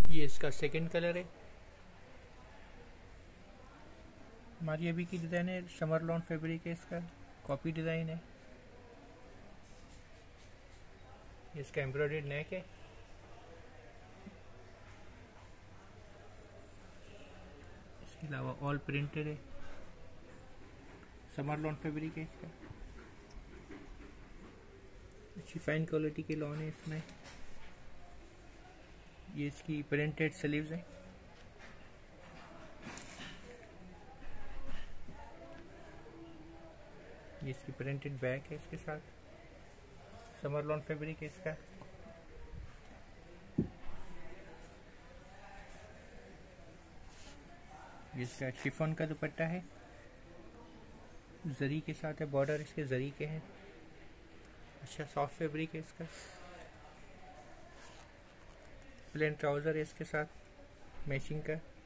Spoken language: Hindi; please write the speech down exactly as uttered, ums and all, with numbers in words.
ये इसका सेकंड कलर है। हमारी अभी की डिज़ाइन है, समर लॉन फैब्रिक है, इसका कॉपी डिज़ाइन है। ये इसका एम्ब्रॉयडर्ड नेक है। इसके अलावा ऑल प्रिंटेड है, समर लॉन फैब्रिक है इसका। अच्छी फाइन क्वालिटी के लॉन है इसमें। ये इसकी प्रिंटेड स्लीव्स है। ये इसकी प्रिंटेड बैक है इसके साथ। समर लॉन फैब्रिक है इसका। ये इसका शिफॉन का दुपट्टा है, जरी के साथ है, बॉर्डर इसके जरी के हैं। अच्छा सॉफ्ट फैब्रिक है इसका। प्लेन ट्राउज़र है इसके साथ मैचिंग का।